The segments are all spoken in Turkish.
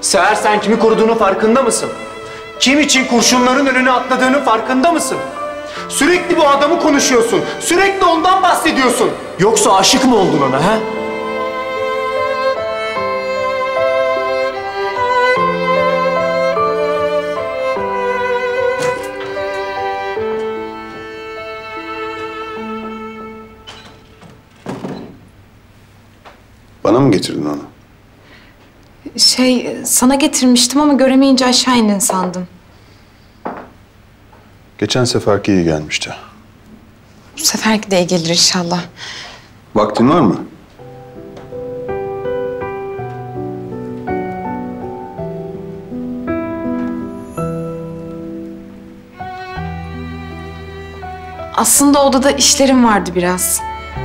Seher, sen kimi koruduğunun farkında mısın? Kim için kurşunların önüne atladığının farkında mısın? Sürekli bu adamı konuşuyorsun. Sürekli ondan bahsediyorsun. Yoksa aşık mı oldun ona ha? Bana mı getirdin onu? Sana getirmiştim ama göremeyince aşağı indin sandım. Geçen seferki iyi gelmişti. Bu seferki de iyi gelir inşallah. Vaktin var mı? Aslında odada işlerim vardı biraz.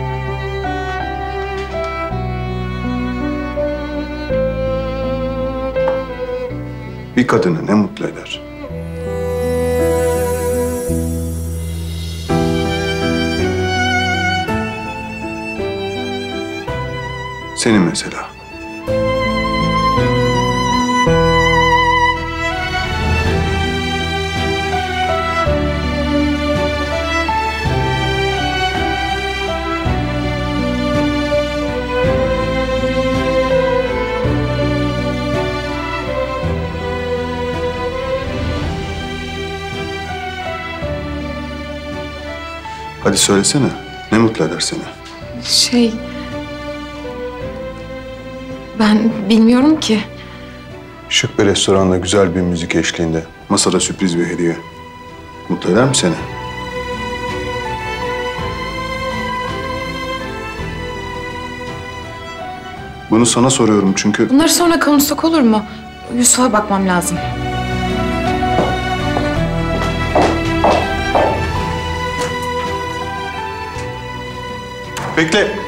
Bir kadını ne mutlu eder? Senin mesela. Hadi söylesene. Ne mutlu eder seni? Ben bilmiyorum ki. Şık bir restoranda güzel bir müzik eşliğinde. Masada sürpriz bir hediye. Mutlu eder mi seni? Bunu sana soruyorum çünkü... Bunları sonra konuşsak olur mu? Yusuf'a bakmam lazım. Bekle.